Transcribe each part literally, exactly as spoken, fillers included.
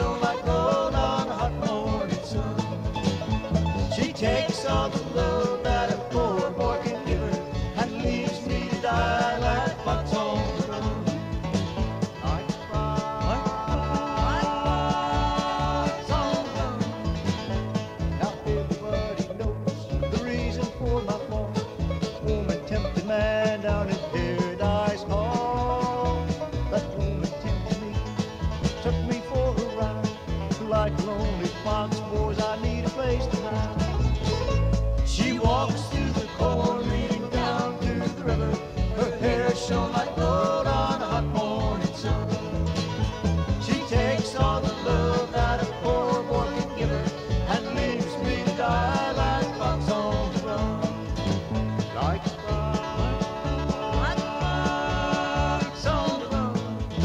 shone like gold on a hot morning sun. She takes all the love that a poor boy can give her and leaves me to die like fox on the run. Like fox on the run. Now everybody knows the reason for my fall. Woman tempted man down in Paradise Hall. That woman tempted me, took me for a ride. Like lonely fox, boys, I need a place to hide. She walks through the corn leading down to the river. Her hair shone like gold on a hot morning sun. She takes all the love that a poor boy can give her and leaves me to die like fox on the run. Like fox on the run.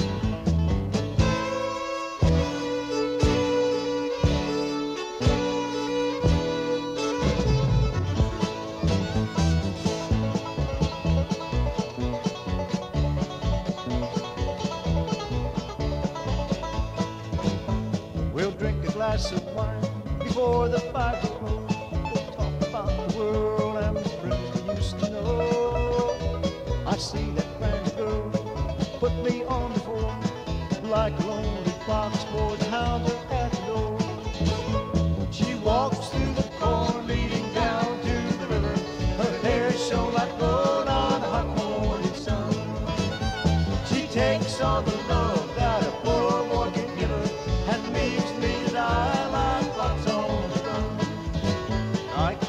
We'll drink a glass of wine before the fire grows. We'll talk about the world and the friends we used to know. I see that friend girl put me on before. Like a lonely fox, boys and hounds are at the door. She walks through the corn leading down to the river. Her hair shone like gold on a hot morning sun. She takes all the love that a poor boy can give her and leaves me to die like fox on the run. Like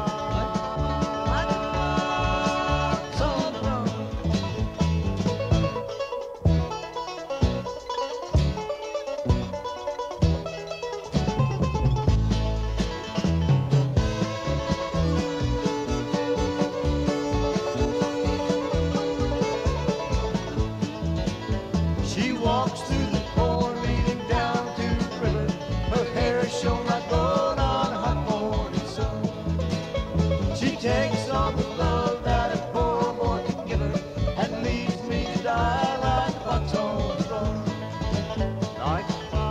fox on the run. She walks through the corn leading down to the river. Her hair shone like gold on a hot morning sun. She takes all the love that a poor boy can give her and leaves me to die like a fox on the run. Like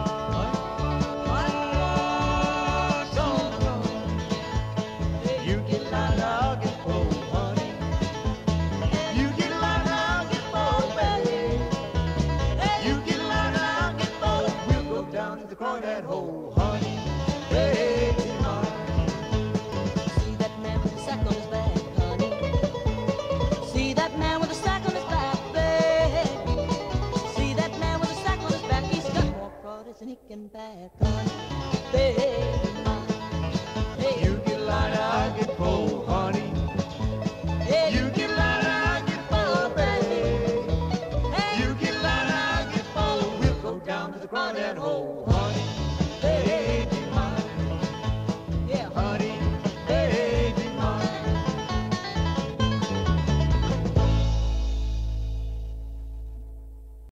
fox on the run. You get light, I'll get bold, honey. You get light, I'll get bold, baby. You get light, I'll get bold. We'll go down to the corn that hole, honey.